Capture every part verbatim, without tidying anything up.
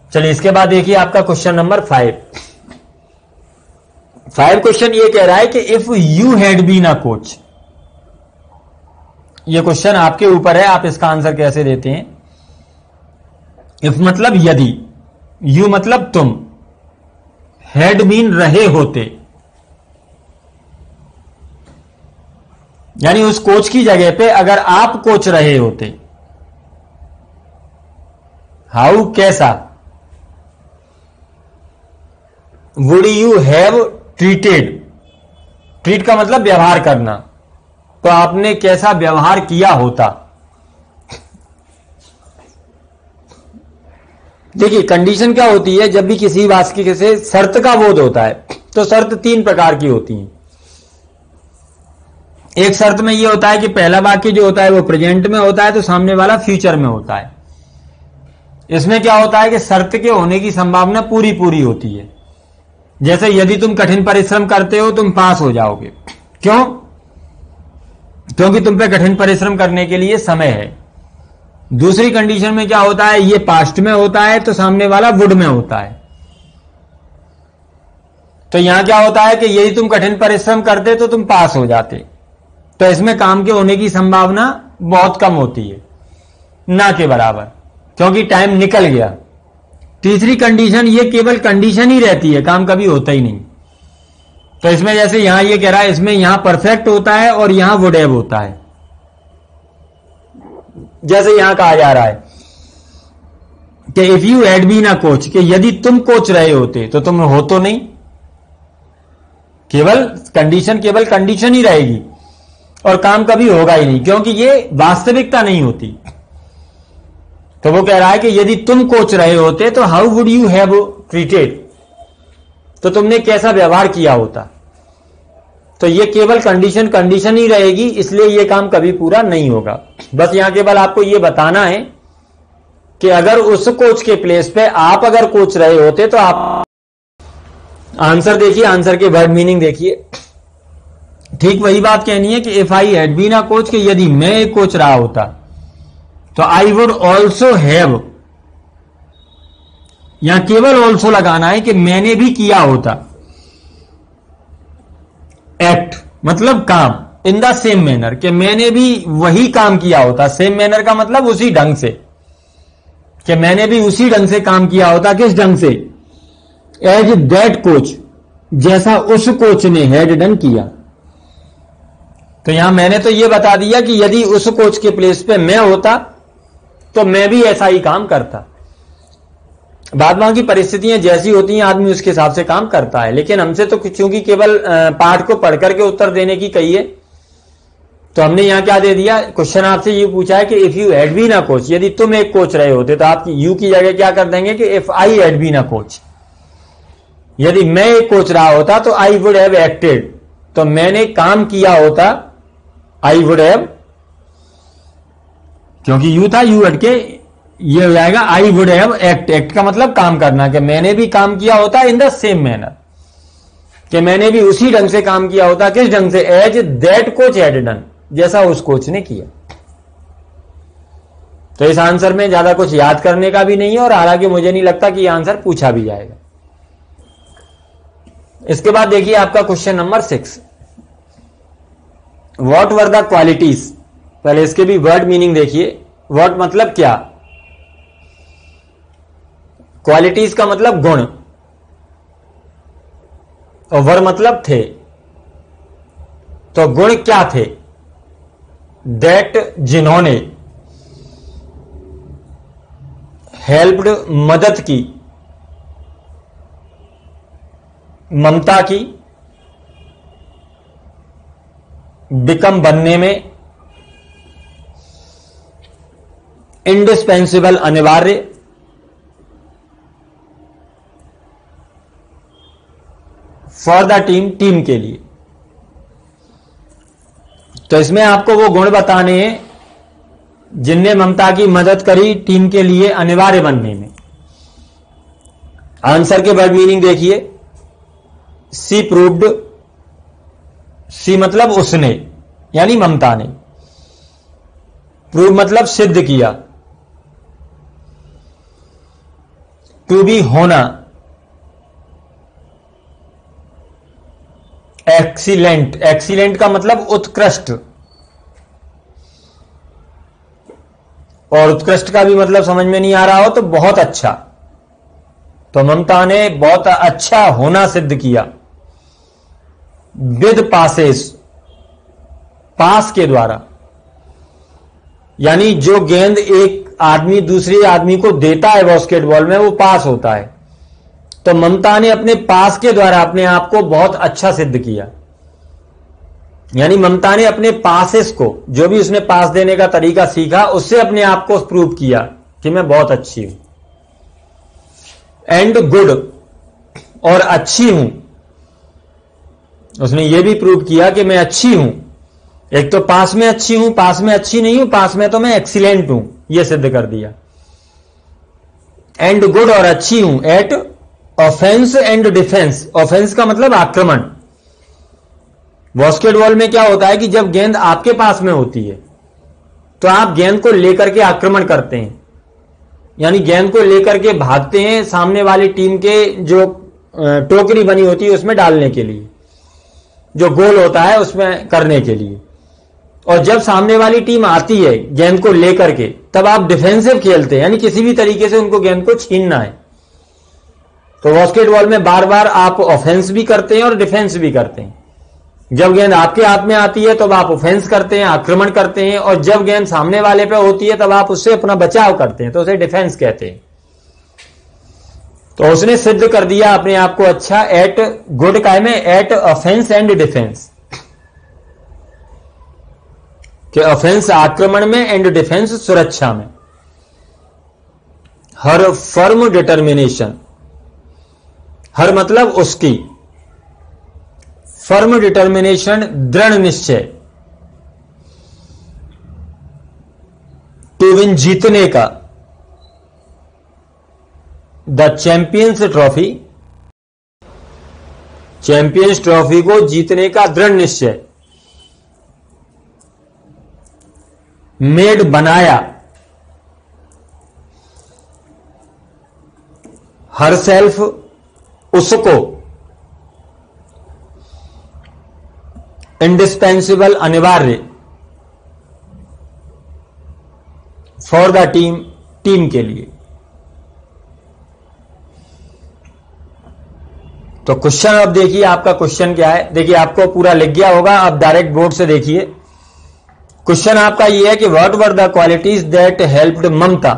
चलिए इसके बाद देखिए आपका question number five. Five question ये कह रहा है कि if you had been a coach, ये क्वेश्चन आपके ऊपर है, आप इसका आंसर कैसे देते हैं। इफ मतलब यदि, यू मतलब तुम, हैड बीन रहे होते, यानी उस कोच की जगह पे अगर आप कोच रहे होते, हाउ कैसा, would you have treated, treat का मतलब व्यवहार करना, तो आपने कैसा व्यवहार किया होता। देखिए कंडीशन क्या होती है, जब भी किसी वाक्य से शर्त का बोध होता है तो शर्त तीन प्रकार की होती है। एक शर्त में यह होता है कि पहला वाक्य जो होता है वो प्रेजेंट में होता है, तो सामने वाला फ्यूचर में होता है। इसमें क्या होता है कि शर्त के होने की संभावना पूरी पूरी होती है। जैसे यदि तुम कठिन परिश्रम करते हो तुम पास हो जाओगे, क्यों, क्योंकि तुम पे कठिन परिश्रम करने के लिए समय है। दूसरी कंडीशन में क्या होता है, ये पास्ट में होता है तो सामने वाला वुड में होता है। तो यहां क्या होता है कि यदि तुम कठिन परिश्रम करते तो तुम पास हो जाते, तो इसमें काम के होने की संभावना बहुत कम होती है, ना के बराबर, क्योंकि टाइम निकल गया। तीसरी कंडीशन, ये केवल कंडीशन ही रहती है, काम कभी होता ही नहीं। तो इसमें जैसे यहां ये कह रहा है, इसमें यहां परफेक्ट होता है और यहां वुड हैव होता है। जैसे यहां कहा जा रहा है कि if you had been a coach, कि यदि तुम कोच रहे होते, तो तुम हो तो नहीं, केवल कंडीशन केवल कंडीशन ही रहेगी और काम कभी होगा ही नहीं, क्योंकि ये वास्तविकता नहीं होती। तो वो कह रहा है कि यदि तुम कोच रहे होते तो how would you have treated, तो तुमने कैसा व्यवहार किया होता। तो ये केवल कंडीशन कंडीशन ही रहेगी, इसलिए ये काम कभी पूरा नहीं होगा। बस यहां केवल आपको ये बताना है कि अगर उस कोच के प्लेस पे आप अगर कोच रहे होते तो आप, आंसर देखिए, आंसर के वर्ड मीनिंग देखिए। ठीक वही बात कहनी है कि if I had been a coach, कि यदि मैं एक कोच रहा होता तो आई वुड ऑल्सो हैव, यहां केवल ऑल्सो लगाना है कि मैंने भी किया होता। एक्ट मतलब काम, इन द सेम मैनर, कि मैंने भी वही काम किया होता। सेम मैनर का मतलब उसी ढंग से, कि मैंने भी उसी ढंग से काम किया होता। किस ढंग से, एज दैट कोच, जैसा उस कोच ने हैड डन किया। तो यहां मैंने तो यह बता दिया कि यदि उस कोच के प्लेस पे मैं होता तो मैं भी ऐसा ही काम करता। बाद बाकी परिस्थितियां जैसी होती हैं आदमी उसके हिसाब से काम करता है, लेकिन हमसे तो क्योंकि केवल पाठ को पढ़ करके उत्तर देने की कही है, तो हमने यहां क्या दे दिया, क्वेश्चन आपसे ये पूछा है कि if you had been a coach, यदि तुम एक कोच रहे होते, तो आप यू की जगह क्या कर देंगे कि if I had been a coach, यदि मैं एक कोच रहा होता तो आई वुड हैव एक्टेड, तो मैंने काम किया होता। आई वुड हैव, क्योंकि यू था, यू हटके ये हो जाएगा I would have act. Act का मतलब काम करना, कि मैंने भी काम किया होता इन द सेम मैनर, कि मैंने भी उसी ढंग से काम किया होता। किस ढंग से, as that coach had done, जैसा उस कोच ने किया। तो इस आंसर में ज्यादा कुछ याद करने का भी नहीं है, और हालांकि मुझे नहीं लगता कि यह आंसर पूछा भी जाएगा। इसके बाद देखिए आपका question number six, what were the qualities. पहले इसके भी वर्ड मीनिंग देखिए। व्हाट मतलब क्या, क्वालिटीज का मतलब गुण, और वर मतलब थे। तो गुण क्या थे, दैट जिन्होंने, हेल्प्ड मदद की, ममता की, बिकम बनने में, इंडिस्पेंसिबल अनिवार्य, फॉर द टीम टीम के लिए। तो इसमें आपको वो गुण बताने हैं जिनने ममता की मदद करी टीम के लिए अनिवार्य बनने में। आंसर के वर्ड मीनिंग देखिए। सी प्रूव्ड, सी मतलब उसने, यानी ममता ने। प्रूव मतलब सिद्ध किया। टू बी होना, एक्सीलेंट, एक्सीलेंट का मतलब उत्कृष्ट, और उत्कृष्ट का भी मतलब समझ में नहीं आ रहा हो तो बहुत अच्छा। तो ममता ने बहुत अच्छा होना सिद्ध किया विद पासेस, पास के द्वारा, यानी जो गेंद एक आदमी दूसरे आदमी को देता है बास्केटबॉल में वो पास होता है। तो ममता ने अपने पास के द्वारा अपने आप को बहुत अच्छा सिद्ध किया, यानी ममता ने अपने पासेस को, जो भी उसने पास देने का तरीका सीखा, उससे अपने आप को प्रूव किया कि मैं बहुत अच्छी हूं। एंड गुड, और अच्छी हूं, उसने यह भी प्रूव किया कि मैं अच्छी हूं। एक तो पास में अच्छी हूं, पास में अच्छी नहीं हूं, पास में तो मैं एक्सीलेंट हूं, यह सिद्ध कर दिया। एंड गुड, और अच्छी हूं at offence and defence. Offence का मतलब आक्रमण। बास्केटबॉल में क्या होता है कि जब गेंद आपके पास में होती है तो आप गेंद को लेकर के आक्रमण करते हैं, यानी गेंद को लेकर के भागते हैं सामने वाली टीम के जो टोकरी बनी होती है उसमें डालने के लिए, जो गोल होता है उसमें करने के लिए। और जब सामने वाली टीम आती है गेंद को लेकर के, तब आप डिफेंसिव खेलते हैं, यानी किसी भी तरीके से उनको गेंद को छीनना है। तो बास्केटबॉल में बार बार आप ऑफेंस भी करते हैं और डिफेंस भी करते हैं। जब गेंद आपके हाथ में आती है तब आप ऑफेंस करते हैं, आक्रमण करते हैं, और जब गेंद सामने वाले पे होती है तब आप उससे अपना बचाव करते हैं, तो उसे डिफेंस कहते हैं। तो उसने सिद्ध कर दिया अपने आप को अच्छा एट गुड काय में, एट ऑफेंस एंड डिफेंस, कि ऑफेंस आक्रमण में एंड डिफेंस सुरक्षा में। हर फर्म डिटर्मिनेशन, हर मतलब उसकी, फर्म डिटर्मिनेशन दृढ़ निश्चय, टू विन जीतने का, the champions trophy, champions trophy को जीतने का दृढ़ निश्चय। मेड बनाया, हर सेल्फ उसको, इंडिस्पेंसिबल अनिवार्य, फॉर द टीम टीम के लिए। तो क्वेश्चन अब देखिए, आपका क्वेश्चन क्या है। देखिए आपको पूरा लिख गया होगा, आप डायरेक्ट बोर्ड से देखिए। क्वेश्चन आपका यह है कि what were the qualities that helped Mamata,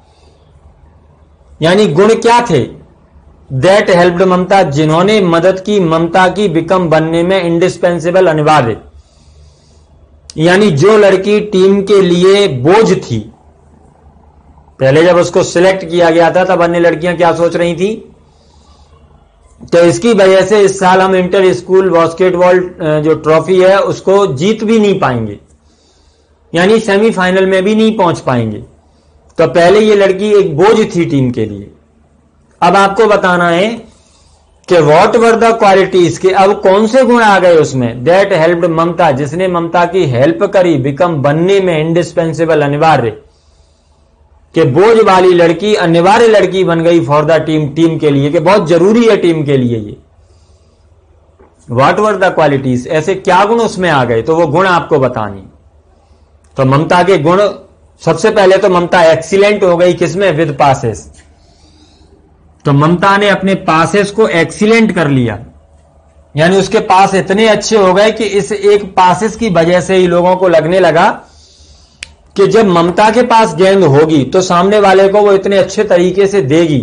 यानी गुण क्या थे दैट हेल्प्ड ममता, जिन्होंने मदद की ममता की बिकम बनने में, इंडिस्पेंसिबल अनिवार्य, यानी जो लड़की टीम के लिए बोझ थी। पहले जब उसको सिलेक्ट किया गया था तब अन्य लड़कियां क्या सोच रही थी, तो इसकी वजह से इस साल हम इंटर स्कूल बास्केटबॉल जो ट्रॉफी है उसको जीत भी नहीं पाएंगे, यानी सेमीफाइनल में भी नहीं पहुंच पाएंगे। तो पहले ये लड़की एक बोझ थी टीम के लिए। अब आपको बताना है कि व्हाट वर द क्वालिटीज, के अब कौन से गुण आ गए उसमें, दैट हेल्प्ड ममता, जिसने ममता की हेल्प करी, बिकम बनने में, इंडिस्पेंसिबल अनिवार्य, कि बोझ वाली लड़की अनिवार्य लड़की बन गई फॉर द टीम टीम के लिए, कि बहुत जरूरी है टीम के लिए ये। व्हाट वर द क्वालिटीज, ऐसे क्या गुण उसमें आ गए, तो वो गुण आपको बतानी। तो ममता के गुण, सबसे पहले तो ममता एक्सीलेंट हो गई किसमें, विद पासेस। तो ममता ने अपने पासेस को एक्सीलेंट कर लिया, यानी उसके पास इतने अच्छे हो गए कि इस एक पासेस की वजह से ही लोगों को लगने लगा कि जब ममता के पास गेंद होगी तो सामने वाले को वो इतने अच्छे तरीके से देगी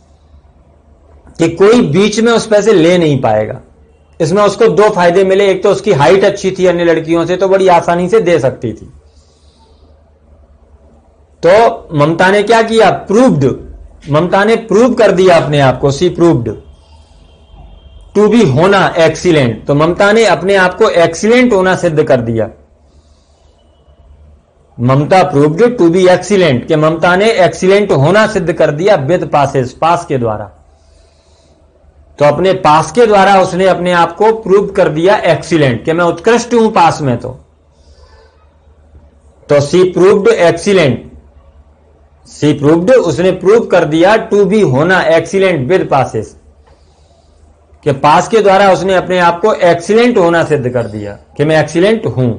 कि कोई बीच में उस पैसे ले नहीं पाएगा। इसमें उसको दो फायदे मिले, एक तो उसकी हाइट अच्छी थी अन्य लड़कियों से, तो बड़ी आसानी से दे सकती थी। तो ममता ने क्या किया, प्रूव्ड, ममता ने प्रूव कर दिया अपने आप को, सी प्रूव्ड टू बी होना एक्सीलेंट। तो ममता ने अपने आप को एक्सीलेंट होना सिद्ध कर दिया। Mamata proved to be excellent, कि ममता ने एक्सीलेंट होना सिद्ध कर दिया विद पासेस, पास के द्वारा। तो अपने पास के द्वारा उसने अपने आप को प्रूव कर दिया एक्सीलेंट, कि मैं उत्कृष्ट हूं पास में। तो तो she proved excellent she proved, उसने प्रूव कर दिया टू बी होना एक्सीलेंट विद पासेस, कि पास के द्वारा उसने अपने आप को एक्सीलेंट होना सिद्ध कर दिया कि मैं एक्सीलेंट हूं।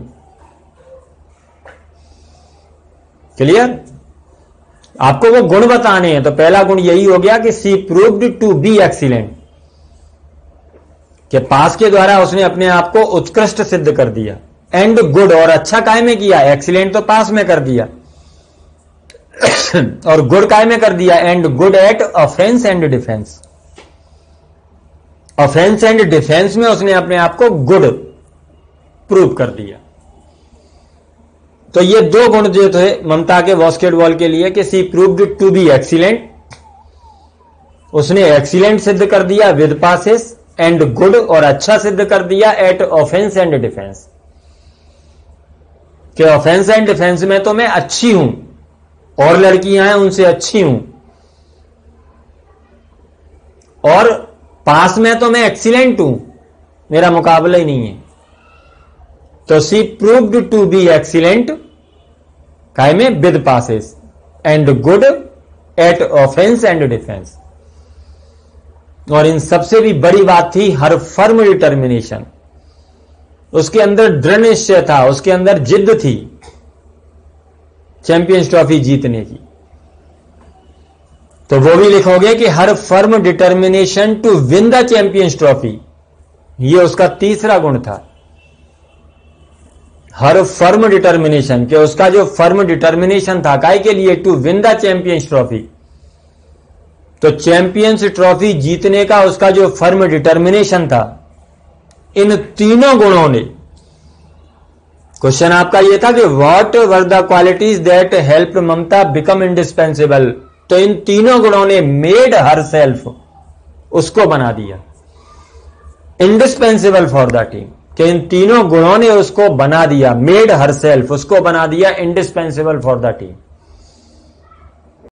क्लियर? आपको वो गुण बताने हैं, तो पहला गुण यही हो गया कि she proved to be excellent, कि पास के द्वारा उसने अपने आप को उत्कृष्ट सिद्ध कर दिया। एंड गुड, और अच्छा काय में किया, एक्सीलेंट तो पास में कर दिया और गुड काय में कर दिया, and good at offence and defence. Offence and defence में उसने अपने आप को गुड प्रूव कर दिया। तो ये दो गुण जो थे ममता के बास्केटबॉल के लिए कि she proved to be excellent, उसने एक्सीलेंट सिद्ध कर दिया विद पासेस, एंड गुड, और अच्छा सिद्ध कर दिया एट ऑफेंस एंड डिफेंस, कि ऑफेंस एंड डिफेंस में तो मैं अच्छी हूं, और लड़कियां हैं उनसे अच्छी हूं, और पास में तो मैं एक्सीलेंट हूं, मेरा मुकाबला ही नहीं है। तो she proved to be excellent काय में, with passes, and good at offence and defence. और इन सबसे भी बड़ी बात थी हर फर्म डिटर्मिनेशन, उसके अंदर दृढ़ निश्चय था, उसके अंदर जिद थी चैंपियंस ट्रॉफी जीतने की। तो वो भी लिखोगे कि her firm determination to win the champions trophy, ये उसका तीसरा गुण था। हर फर्म डिटर्मिनेशन, कि उसका जो फर्म डिटर्मिनेशन था काय के लिए, to win the champions trophy. तो चैंपियंस ट्रॉफी जीतने का उसका जो फर्म डिटर्मिनेशन था, इन तीनों गुणों ने, क्वेश्चन आपका यह था कि what were the qualities that help Mamata become indispensable, तो इन तीनों गुणों ने मेड हर सेल्फ, उसको बना दिया इंडिस्पेंसिबल फॉर द टीम, कि इन तीनों गुणों ने उसको बना दिया, मेड हर सेल्फ, उसको बना दिया इंडिस्पेंसिबल फॉर द टीम।